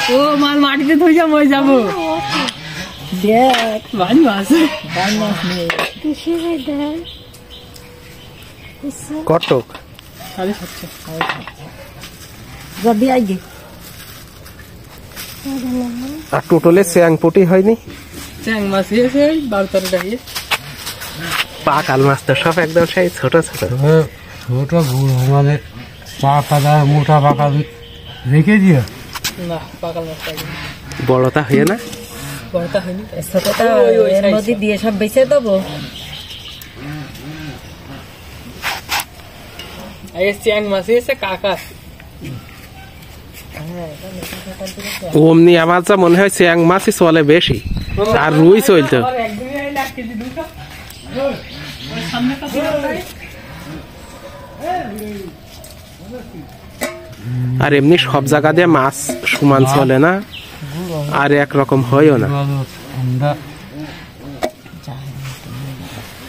ও মাল মাটিতে ধুই যাবো যাবো দেখ ভাই মাছ কটক 750 যদি আইগে আর টোটালে চ্যাং পুটি হয়নি চ্যাং মাছ এসে 12-13টা দিয়ে পাকাল মাছ তো সব একদম সেই ছোট ছোট ছোট গুড় মানে পাকা মোটা পাকা রেখে দিও না পাকাল মাছ পাইনি বড়টা হয়ে না বড়টা হয়নি ছোটটা এর মধ্যে দিয়ে সব বেঁচে দেবো এই চ্যাং মাছ এসে কাকা অমনি আমার যা মনে হয় চ্যাং মাছই চলে বেশি আর রুই চলতো একদিনই আইলে 1 কেজি 200 ওই সামনেটা আর এমনি সব জায়গা দিয়ে মাছ সমান চলে না আর একরকম হয়ও না